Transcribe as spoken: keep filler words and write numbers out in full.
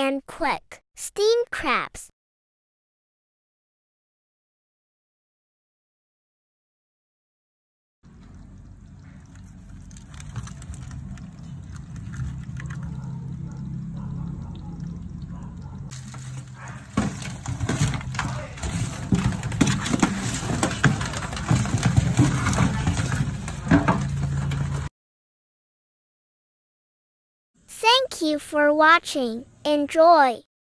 and quick. Steamed crabs. Thank you for watching. Enjoy!